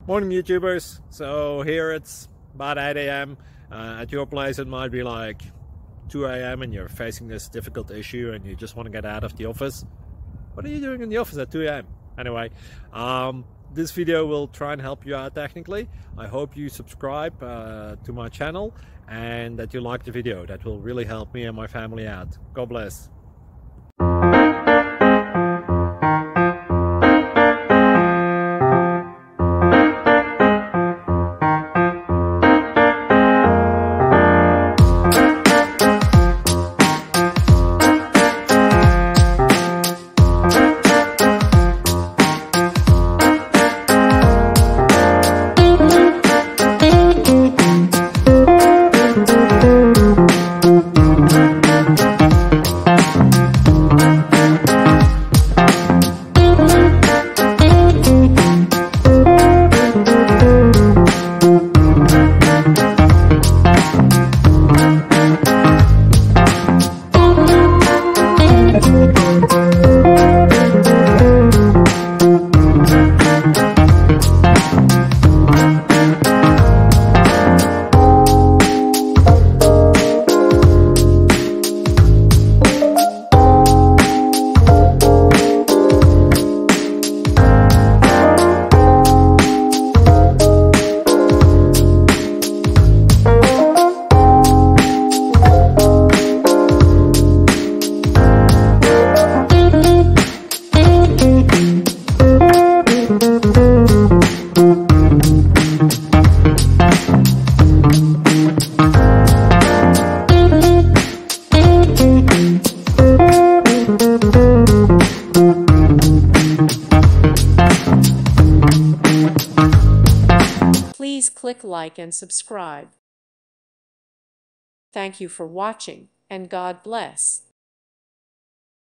Morning YouTubers. So here it's about 8 a.m. At your place it might be like 2 a.m. and you're facing this difficult issue and you just want to get out of the office. What are you doing in the office at 2 a.m.? Anyway, this video will try and help you out technically. I hope you subscribe to my channel and that you like the video. That will really help me and my family out. God bless. Please click like and subscribe. Thank you for watching, and God bless.